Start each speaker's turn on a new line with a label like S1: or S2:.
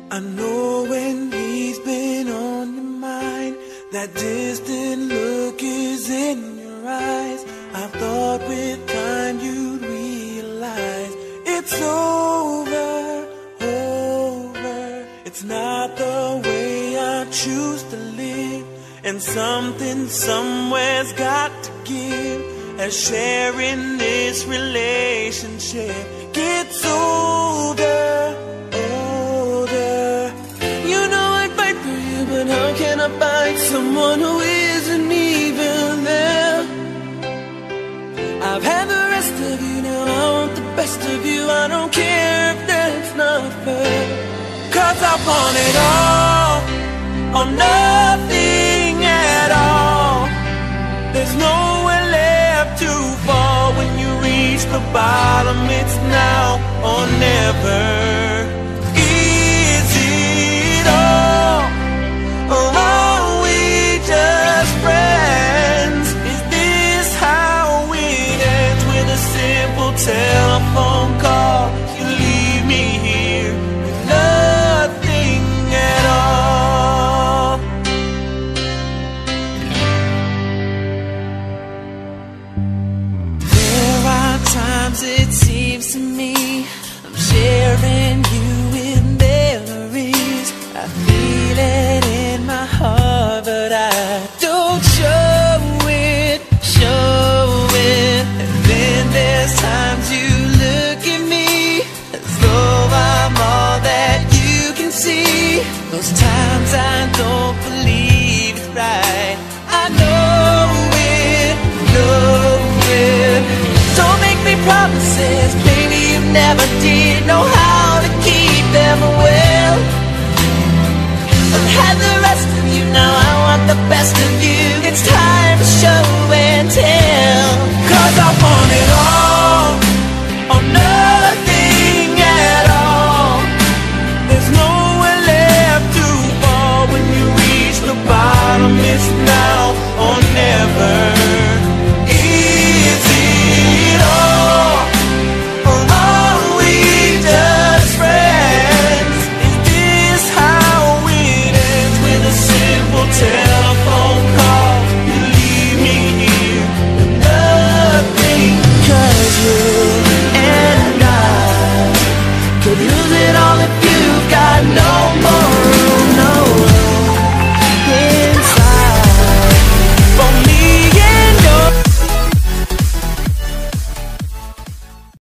S1: I know when he's been on your mind, that distant look is in your eyes. I thought with time you'd realize it's over, over. It's not the way I choose to live, and something somewhere's got to give, as sharing this relationship gets older, older. You know I'd fight for you, but how can I fight someone who isn't even there? I've had the rest of you, now I want the best of you. I don't care if that's not fair, 'cause I want it all or nothing at all. There's nowhere left to fall. When you reach the bottom, it's now or never. Is it all, or are we just friends? Is this how it ends, with a simple telephone call? You leave me here with nothing at all. There are times it seems to me I'm sharing you with memories. I feel it in my heart, but I don't show it, show it. And then there's times you look at me as though I'm all that you can see. Those times I don't believe it's right. I know it, know it. Don't make me promises, baby, you never did know how to keep them well. I've had the rest of you, now I want the best of you. It's time to show and tell, 'cause I want it all or nothing at all. There's nowhere left to fall. When you reach the bottom, it's now or never. Is it all, or are we just friends? Is this how it ends, with a simple telephone call? You leave me here with nothing, 'cause you and I could lose it all if you've got no more